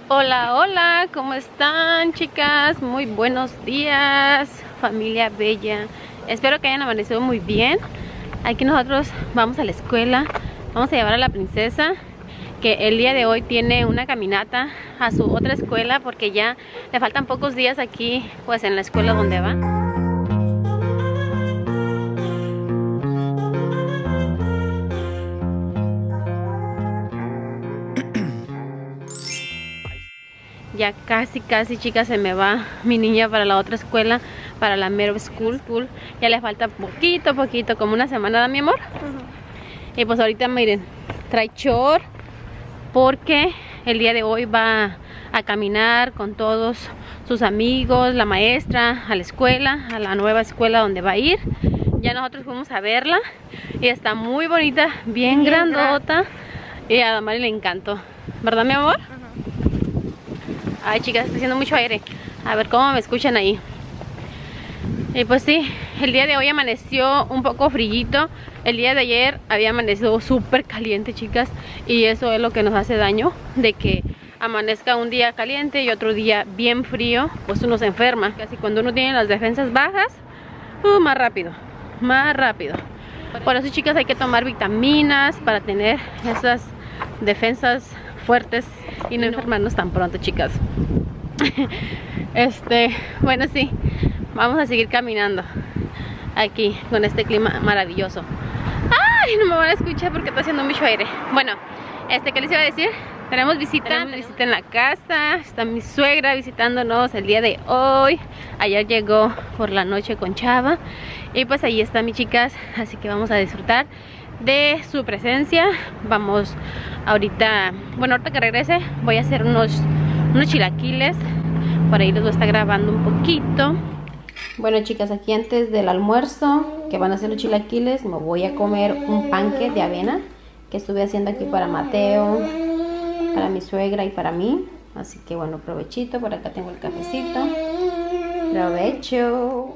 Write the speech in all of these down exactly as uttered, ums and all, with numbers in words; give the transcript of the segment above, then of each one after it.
Hola, hola, ¿cómo están, chicas? Muy buenos días, familia bella. Espero que hayan amanecido muy bien. Aquí nosotros vamos a la escuela. Vamos a llevar a la princesa, que el día de hoy tiene una caminata a su otra escuela, porque ya le faltan pocos días aquí, pues en la escuela donde va. Ya casi, casi, chicas, se me va mi niña para la otra escuela, para la Meadow School. Ya le falta poquito, poquito, como una semana, ¿da, mi amor? Uh-huh. Y pues ahorita, miren, trae short, porque el día de hoy va a caminar con todos sus amigos, la maestra, a la escuela, a la nueva escuela donde va a ir. Ya nosotros fuimos a verla y está muy bonita, bien, bien grandota, y a Damari le encantó, ¿verdad, mi amor? Uh-huh. Ay, chicas, está haciendo mucho aire. A ver cómo me escuchan ahí. Y pues sí, el día de hoy amaneció un poco frillito. El día de ayer había amanecido súper caliente, chicas. Y eso es lo que nos hace daño, de que amanezca un día caliente y otro día bien frío, pues uno se enferma. Casi cuando uno tiene las defensas bajas, uh, más rápido, más rápido. Por eso, chicas, hay que tomar vitaminas para tener esas defensas fuertes y no enfermarnos tan pronto, chicas. Este, bueno, sí, vamos a seguir caminando aquí con este clima maravilloso. Ay, no me van a escuchar porque está haciendo mucho aire. Bueno, este, ¿qué les iba a decir? Tenemos visita, tenemos visita en la casa. Está mi suegra visitándonos el día de hoy. Ayer llegó por la noche con Chava. Y pues ahí está, mis chicas. Así que vamos a disfrutar de su presencia. Vamos ahorita, bueno, ahorita que regrese voy a hacer unos, unos chilaquiles. Por ahí les voy a estar grabando un poquito. Bueno, chicas, aquí antes del almuerzo, que van a ser los chilaquiles, me voy a comer un panque de avena que estuve haciendo aquí para Mateo, para mi suegra y para mí. Así que bueno, provechito. Por acá tengo el cafecito. Provecho.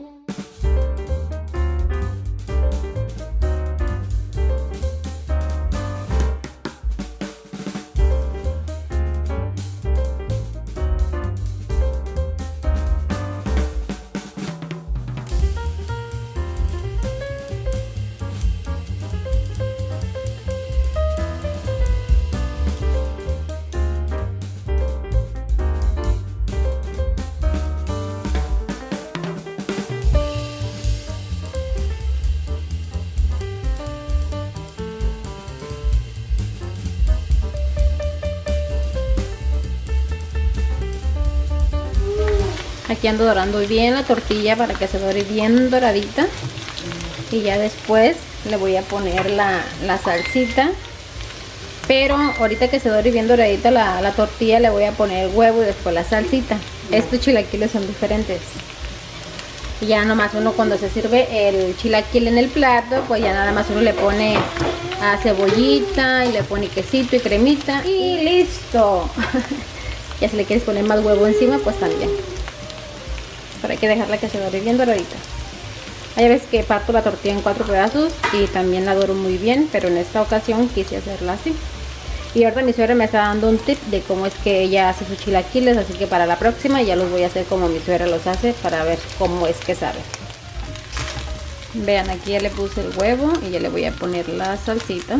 Aquí ando dorando bien la tortilla para que se dore bien doradita. Y ya después le voy a poner la, la salsita. Pero ahorita que se dore bien doradita la, la tortilla, le voy a poner huevo y después la salsita. Estos chilaquiles son diferentes. Y ya nomás uno, cuando se sirve el chilaquil en el plato, pues ya nada más uno le pone a cebollita y le pone quesito y cremita y listo. Ya si le quieres poner más huevo encima, pues también. Pero hay que dejarla que se dore bien doradita. Hay veces que parto la tortilla en cuatro pedazos y también la doro muy bien, pero en esta ocasión quise hacerla así. Y ahorita mi suegra me está dando un tip de cómo es que ella hace sus chilaquiles, así que para la próxima ya los voy a hacer como mi suegra los hace, para ver cómo es que sabe. Vean, aquí ya le puse el huevo y ya le voy a poner la salsita.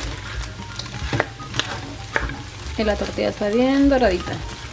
Y la tortilla está bien doradita.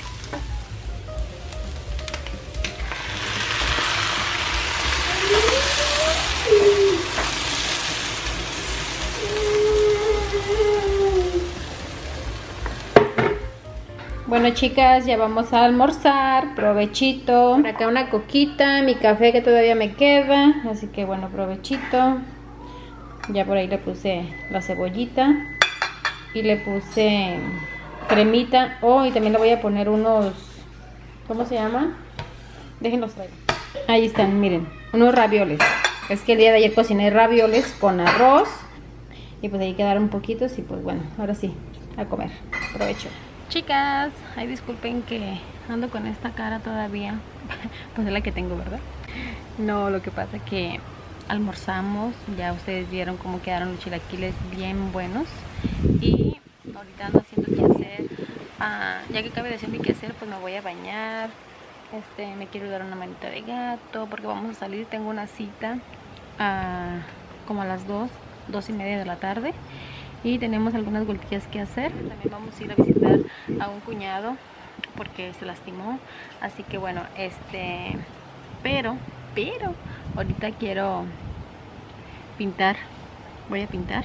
Bueno, chicas, ya vamos a almorzar. Provechito. Por acá una coquita, mi café que todavía me queda, así que bueno, provechito. Ya por ahí le puse la cebollita y le puse cremita. Oh, y también le voy a poner unos, ¿cómo se llama? Déjenlos traer. Ahí están, miren, unos ravioles. Es que el día de ayer cociné ravioles con arroz y pues ahí quedaron poquitos. Y pues bueno, ahora sí, a comer. Provecho. Chicas, ay, disculpen que ando con esta cara todavía. Pues es la que tengo, ¿verdad? No, lo que pasa es que almorzamos. Ya ustedes vieron cómo quedaron los chilaquiles bien buenos. Y ahorita ando haciendo que hacer uh, ya que acabe de hacer mi quehacer, pues me voy a bañar. Este, me quiero dar una manita de gato porque vamos a salir. Tengo una cita uh, como a las dos, dos y media de la tarde. Y tenemos algunas vueltillas que hacer. También vamos a ir a visitar a un cuñado porque se lastimó. Así que bueno, este, pero, pero, ahorita quiero pintar. Voy a pintar.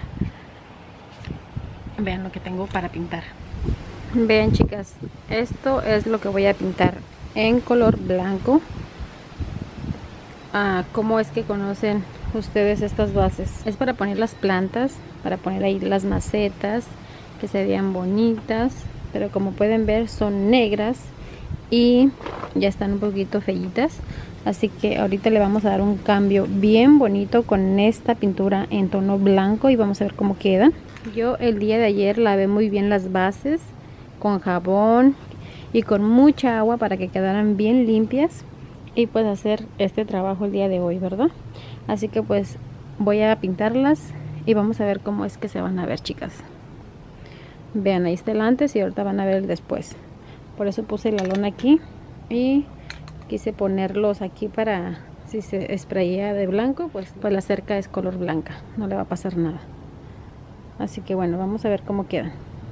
Vean lo que tengo para pintar. Vean, chicas, esto es lo que voy a pintar en color blanco. Ah, ¿cómo es que conocen ustedes estas bases? Es para poner las plantas, para poner ahí las macetas que se vean bonitas, pero como pueden ver son negras y ya están un poquito feitas, así que ahorita le vamos a dar un cambio bien bonito con esta pintura en tono blanco y vamos a ver cómo quedan. Yo el día de ayer lavé muy bien las bases con jabón y con mucha agua para que quedaran bien limpias y pues hacer este trabajo el día de hoy, ¿verdad? Así que pues voy a pintarlas y vamos a ver cómo es que se van a ver, chicas. Vean, ahí está el antes y ahorita van a ver el después. Por eso puse la lona aquí y quise ponerlos aquí para, si se sprayea de blanco, pues, pues la cerca es color blanca, no le va a pasar nada. Así que bueno, vamos a ver cómo quedan.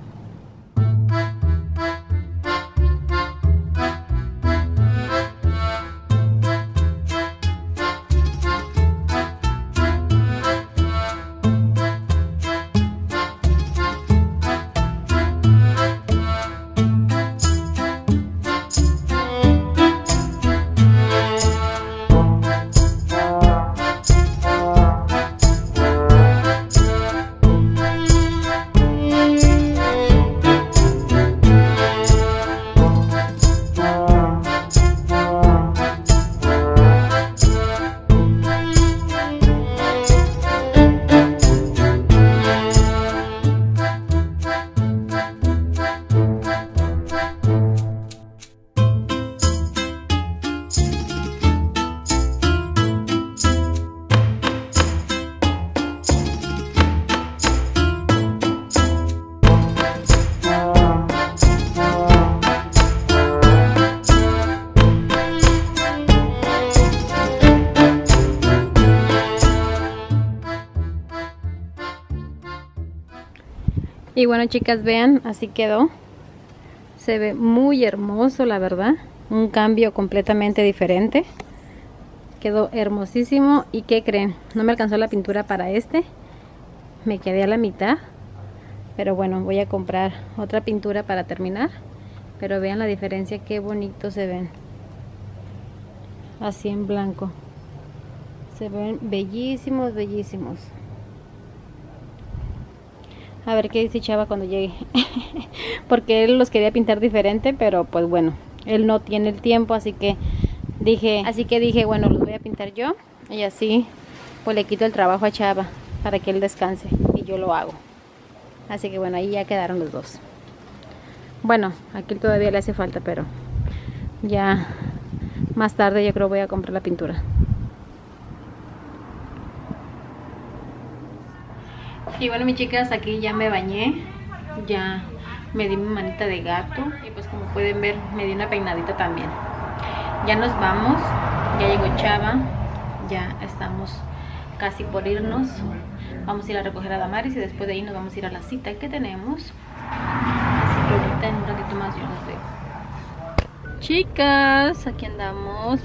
Y bueno, chicas, vean, así quedó. Se ve muy hermoso, la verdad. Un cambio completamente diferente. Quedó hermosísimo. ¿Y qué creen? No me alcanzó la pintura para este. Me quedé a la mitad. Pero bueno, voy a comprar otra pintura para terminar. Pero vean la diferencia, qué bonito se ven. Así en blanco. Se ven bellísimos, bellísimos. A ver qué dice Chava cuando llegue. Porque él los quería pintar diferente, pero pues bueno, él no tiene el tiempo, así que dije, así que dije, bueno, los voy a pintar yo y así pues le quito el trabajo a Chava para que él descanse y yo lo hago. Así que bueno, ahí ya quedaron los dos. Bueno, aquí todavía le hace falta, pero ya más tarde yo creo voy a comprar la pintura. Y bueno, mis chicas, aquí ya me bañé, ya me di mi manita de gato y pues como pueden ver me di una peinadita también. Ya nos vamos, ya llegó Chava, ya estamos casi por irnos. Vamos a ir a recoger a Damaris y después de ahí nos vamos a ir a la cita que tenemos. Así que ahorita en un ratito más yo los veo. Chicas, aquí andamos.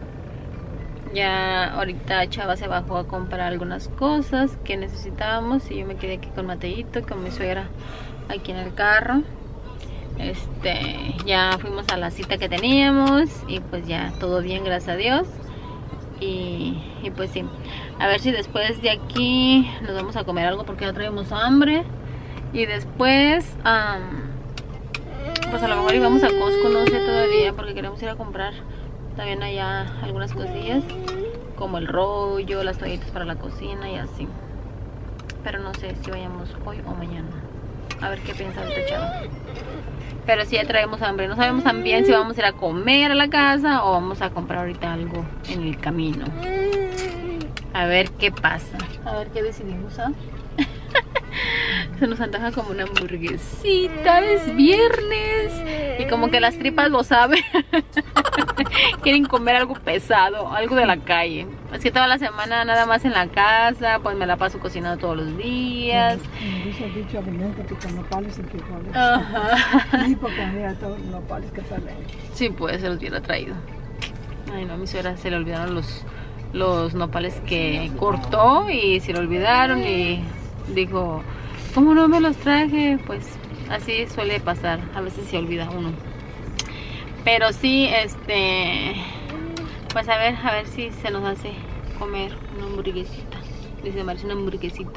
Ya ahorita Chava se bajó a comprar algunas cosas que necesitábamos y yo me quedé aquí con Mateito, con mi suegra aquí en el carro. Este, ya fuimos a la cita que teníamos y pues ya todo bien, gracias a Dios. Y, y pues sí, a ver si después de aquí nos vamos a comer algo porque ya traemos hambre. Y después um, pues a lo mejor íbamos a Costco, no sé todavía, porque queremos ir a comprar también allá algunas cosillas como el rollo, las toallitas para la cocina y así. Pero no sé si vayamos hoy o mañana. A ver qué piensa el Chava. Pero sí, ya traemos hambre. No sabemos también si vamos a ir a comer a la casa o vamos a comprar ahorita algo en el camino. A ver qué pasa. A ver qué decidimos, ¿ah? se nos antoja como una hamburguesita. Es viernes y como que las tripas lo saben. Quieren comer algo pesado, algo de la calle. Es que toda la semana nada más en la casa, pues me la paso cocinando todos los días. Dice el dicho, aliméntate con nopales y frijoles. Ajá. Y por comida todos los nopales que salen. Sí, pues se los hubiera traído. Ay, no, a mi suegra se le olvidaron los, los nopales que cortó y se le olvidaron y dijo, ¿cómo no me los traje? Pues así suele pasar, a veces se olvida uno. Pero sí, este, pues a ver, a ver si se nos hace comer una hamburguesita. Dice Marcia, una hamburguesita.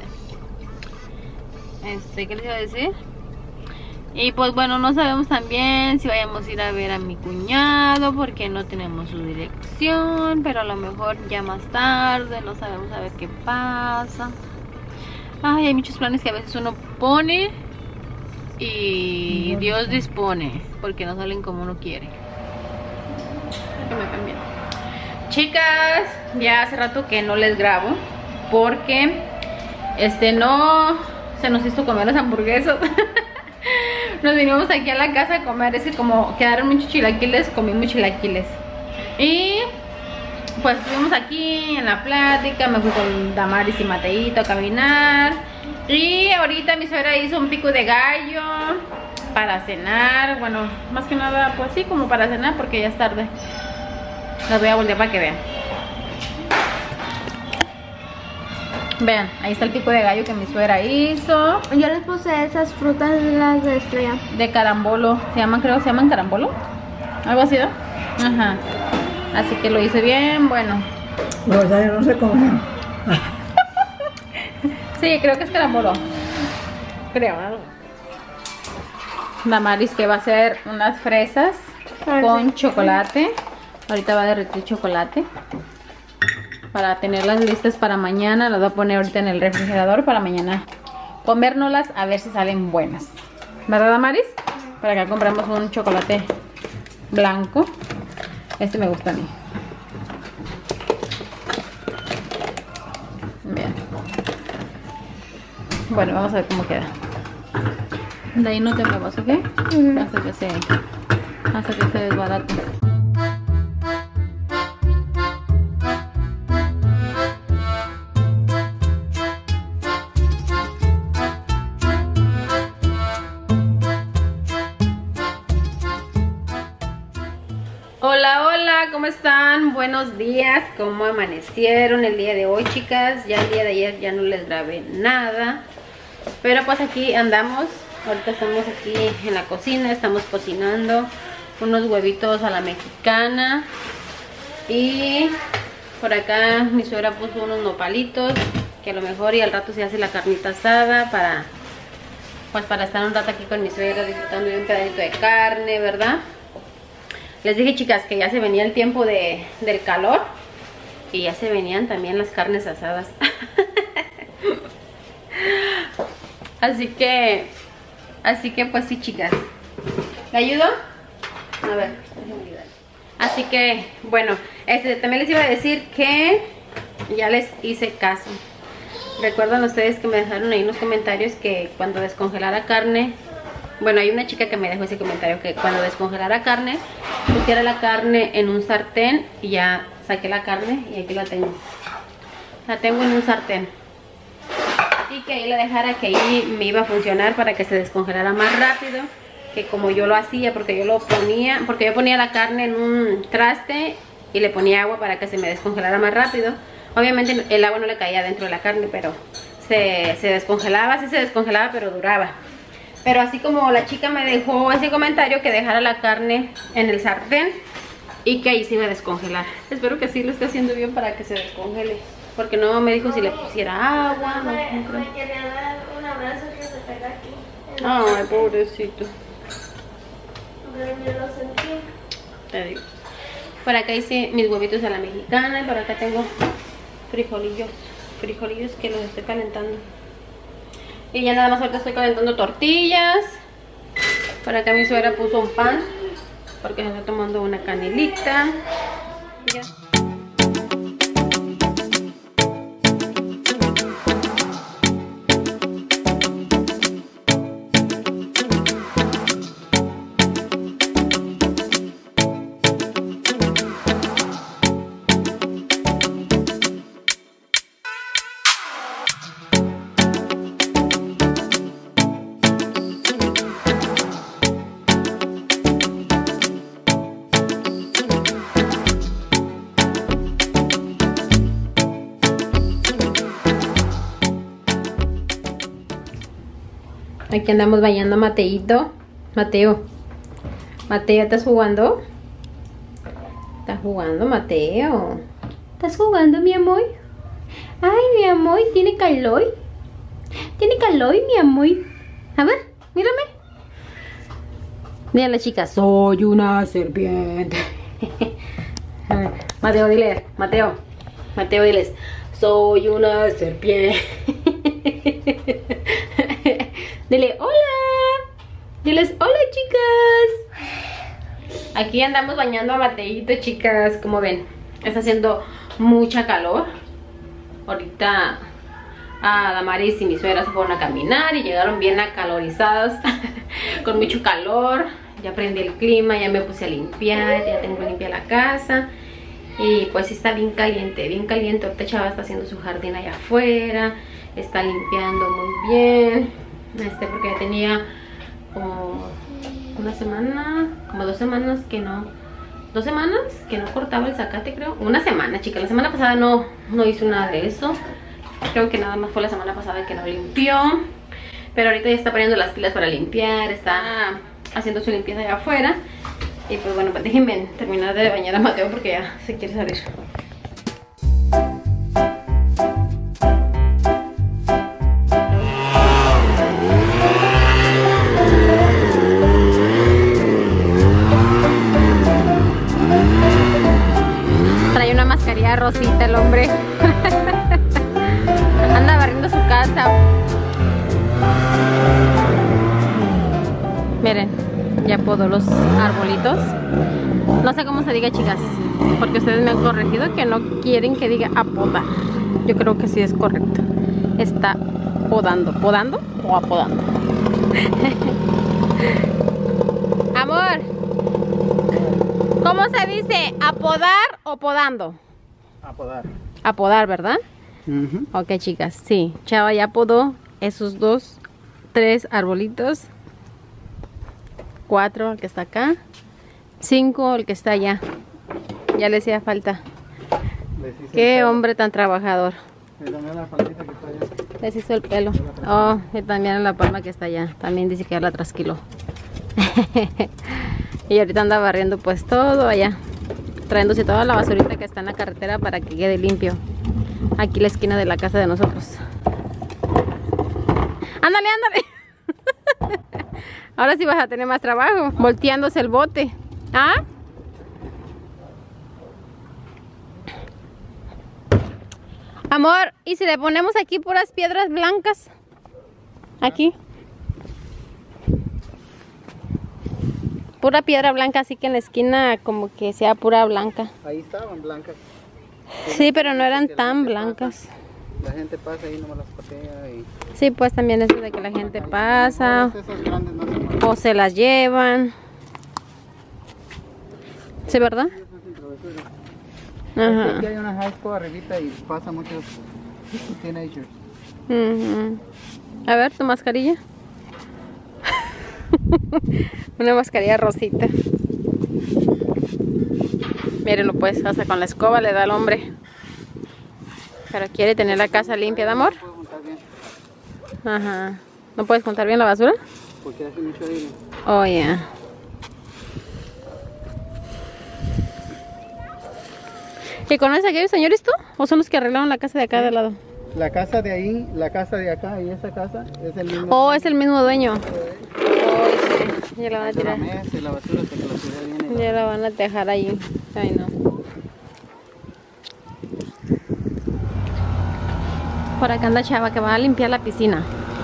Este, ¿qué les iba a decir? Y pues bueno, no sabemos también si vayamos a ir a ver a mi cuñado porque no tenemos su dirección, pero a lo mejor ya más tarde, no sabemos a ver qué pasa. Ay, hay muchos planes que a veces uno pone y Dios dispone, porque no salen como uno quiere. Que me cambien. Chicas, ya hace rato que no les grabo porque este no se nos hizo comer las hamburguesas. Nos vinimos aquí a la casa a comer. Es que como quedaron muchos chilaquiles, comimos chilaquiles. Y pues estuvimos aquí en la plática. Me fui con Damaris y Mateito a caminar. Y ahorita mi suegra hizo un pico de gallo para cenar. Bueno, más que nada pues sí, como para cenar porque ya es tarde. Las voy a voltear para que vean. Vean, ahí está el pico de gallo que mi suegra hizo. Yo les puse esas frutas de las de estrella. De carambolo, se llaman, creo que se llaman carambolo. Algo así, ¿no? Ajá. Así que lo hice bien, bueno. La verdad yo no sé cómo. Sí, creo que es carambolo. Creo, ¿no? Damaris que va a hacer unas fresas con chocolate. Ahorita va a derretir chocolate para tenerlas listas para mañana. Las voy a poner ahorita en el refrigerador para mañana comérnoslas a ver si salen buenas. ¿Verdad, Damaris? Para acá compramos un chocolate blanco. Este me gusta a mí. Bien. Bueno, vamos a ver cómo queda. De ahí no te muevas, ¿ok? Uh-huh. Hasta que se, hasta que se desbarate. Hola, hola, ¿cómo están? Buenos días, ¿cómo amanecieron el día de hoy, chicas? Ya el día de ayer ya no les grabé nada, pero pues aquí andamos. Ahorita estamos aquí en la cocina, estamos cocinando unos huevitos a la mexicana. Y por acá mi suegra puso unos nopalitos, que a lo mejor y al rato se hace la carnita asada para, pues para estar un rato aquí con mi suegra disfrutando de un pedacito de carne, ¿verdad? Les dije, chicas, que ya se venía el tiempo de, del calor y ya se venían también las carnes asadas. Así que, así que pues sí, chicas. ¿Le ayudo? A ver, déjenme ayudar. Así que, bueno, este, también les iba a decir que ya les hice caso. Recuerdan ustedes que me dejaron ahí unos comentarios que cuando descongelara carne... Bueno, hay una chica que me dejó ese comentario que cuando descongelara carne, pusiera la carne en un sartén y ya saqué la carne y aquí la tengo. La tengo en un sartén. Y que ahí la dejara, que ahí me iba a funcionar para que se descongelara más rápido que como yo lo hacía, porque yo lo ponía, porque yo ponía la carne en un traste y le ponía agua para que se me descongelara más rápido. Obviamente el agua no le caía dentro de la carne, pero se, se descongelaba, sí se descongelaba, pero duraba. Pero así como la chica me dejó ese comentario, que dejara la carne en el sartén y que ahí se iba a descongelar. Espero que sí lo esté haciendo bien para que se descongele, porque no me dijo si le pusiera agua. No, Me, no creo. me quería dar un abrazo que se pega aquí. Ay, pobrecito. Pero yo lo sentí. Te digo. Por acá hice mis huevitos a la mexicana y por acá tengo frijolillos. Frijolillos que los estoy calentando. Y ya nada más ahorita estoy calentando tortillas. Por acá mi suegra puso un pan porque se está tomando una canelita. Ya. Aquí andamos bañando a Mateito. Mateo. Mateo, ¿estás jugando? ¿Estás jugando, Mateo? ¿Estás jugando, mi amor? Ay, mi amor, ¿tiene calor? ¿Tiene calor, mi amor? A ver, mírame. Mira la chica, soy una serpiente. A ver, Mateo, dile, Mateo. Mateo, diles, soy una serpiente. Dile, hola. Diles, hola, chicas. Aquí andamos bañando a Mateito, chicas. Como ven, está haciendo mucha calor. Ahorita a Damaris y mi suegra se fueron a caminar y llegaron bien acalorizados. Con mucho calor. Ya prendí el clima, ya me puse a limpiar. Ya tengo limpia la casa. Y pues está bien caliente, bien caliente. Ahorita Chava está haciendo su jardín allá afuera. Está limpiando muy bien. Este porque ya tenía como una semana, como dos semanas que no, dos semanas que no cortaba el zacate, creo. Una semana, chica. La semana pasada no, no hizo nada de eso. Creo que nada más fue la semana pasada que no limpió. Pero ahorita ya está poniendo las pilas para limpiar. Está haciendo su limpieza allá afuera. Y pues bueno, pues déjenme terminar de bañar a Mateo porque ya se quiere salir. Trae una mascarilla rosita el hombre. Anda barriendo su casa. Miren, ya podó los arbolitos. No sé cómo se diga, chicas, porque ustedes me han corregido que no quieren que diga apodar. Yo creo que sí es correcto. Está podando. ¿Podando o apodando? Amor, ¿cómo se dice? ¿Apodar o podando? Apodar. Apodar, ¿verdad? Uh-huh. Ok, chicas, sí. Chava ya podó esos dos, tres arbolitos. Cuatro, el que está acá. Cinco, el que está allá. Ya le hacía falta. Qué hombre tan trabajador. Y también la faldita que está allá. Les hizo el pelo. Oh, y también la palma que está allá. También dice que ya la trasquiló. Y ahorita anda barriendo pues todo allá. Trayéndose toda la basurita que está en la carretera para que quede limpio. Aquí la esquina de la casa de nosotros. Ándale, ándale. Ahora sí vas a tener más trabajo. Volteándose el bote. ¿Ah? Amor, ¿y si le ponemos aquí puras piedras blancas? Aquí. Pura piedra blanca, así que en la esquina como que sea pura blanca. Ahí estaban blancas. Sí, pero no eran tan blancas. La gente pasa y no me las patea y... Sí, pues también eso de que la gente pasa. Esas grandes no se mueven. O se las llevan. ¿Sí, verdad? Ajá. Aquí hay una high school arribita y pasa muchos teenagers. Uh-huh. A ver, tu mascarilla. Una mascarilla rosita. Mírenlo pues, hasta con la escoba le da al hombre. Pero quiere tener la casa limpia, ¿de amor? No puedo juntar bien. Ajá. ¿No puedes contar bien la basura? Porque hace mucho aire. Oh, yeah. ¿Y conoces a aquellos señores tú? ¿O son los que arreglaron la casa de acá de al lado? La casa de ahí, la casa de acá y esa casa es el mismo. Oh, es el mismo dueño. Oh, sí. Ya la van a De la tirar. mesa y la basura hasta que la ciudad viene. Ya la van a dejar ahí. Ay, no. Por acá anda Chava que va a limpiar la piscina.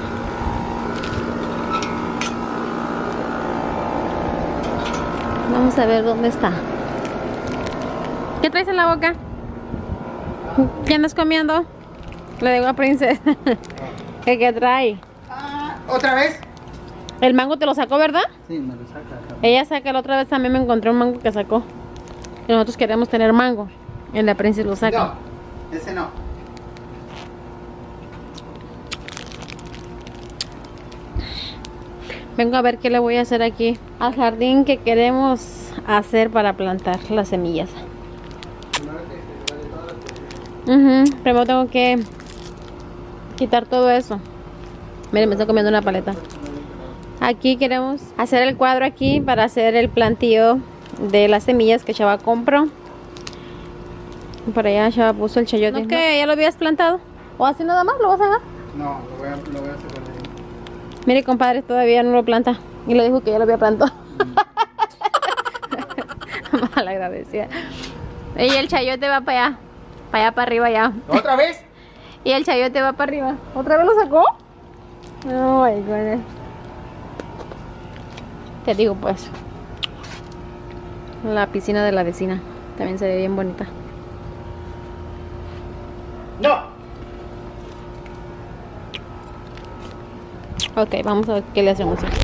Vamos a ver dónde está. ¿Qué traes en la boca? ¿Qué andas comiendo? Le digo a Princesa. ¿Qué, qué trae? Ah, ¿otra vez? El mango te lo sacó, ¿verdad? Sí, me lo saca. Ella saca, la otra vez también me encontré un mango que sacó. Y nosotros queríamos tener mango. Y la Princesa lo saca. No, ese no. Vengo a ver qué le voy a hacer aquí al jardín que queremos hacer para plantar las semillas. Uh-huh. Primero tengo que quitar todo eso. Miren, me estoy comiendo una paleta. Aquí queremos hacer el cuadro aquí para hacer el plantío de las semillas que Chava compró. Por allá Chava puso el chayote. ¿No que ya lo habías plantado? ¿O así nada más lo vas a hacer? No, lo voy a, lo voy a hacer con él. Mire, compadre, todavía no lo planta. Y le dijo que ya lo había plantado. Mala agradecida. Y el chayote va para allá. Para allá, para arriba ya. ¿Otra vez? Y el chayote va para arriba. ¿Otra vez lo sacó? No, my goodness. Te digo pues. La piscina de la vecina. También se ve bien bonita. No. Ok, vamos a ver qué le hacemos aquí.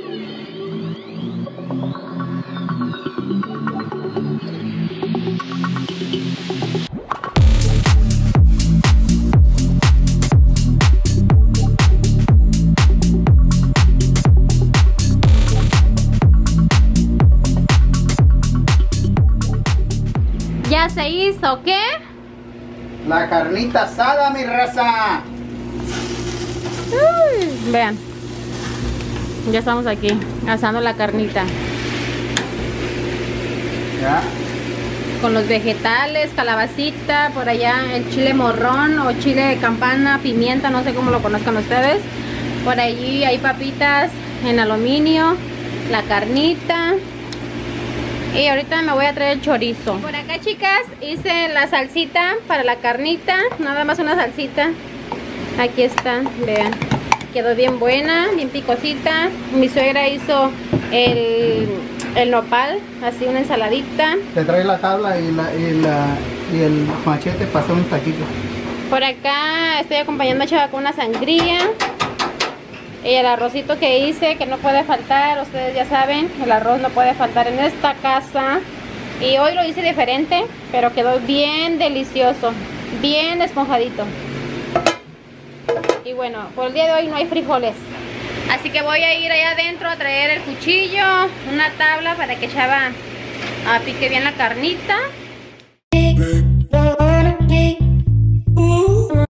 ¿Ya se hizo qué? La carnita asada, mi raza. Uy, vean. Ya estamos aquí, asando la carnita. Ya. Con los vegetales, calabacita, por allá el chile morrón o chile de campana, pimienta, no sé cómo lo conozcan ustedes. Por allí hay papitas en aluminio, la carnita. Y ahorita me voy a traer el chorizo. Por acá, chicas, hice la salsita para la carnita. Nada más una salsita. Aquí está, vean. Quedó bien buena, bien picosita. Mi suegra hizo el, el nopal, así una ensaladita. Te trae la tabla y, la, y, la, y el machete para hacer un taquito. Por acá estoy acompañando a Chava con una sangría. Y el arrocito que hice, que no puede faltar, ustedes ya saben, el arroz no puede faltar en esta casa. Y hoy lo hice diferente, pero quedó bien delicioso, bien esponjadito. Y bueno, por el día de hoy no hay frijoles. Así que voy a ir allá adentro a traer el cuchillo, una tabla para que Chava pique bien la carnita.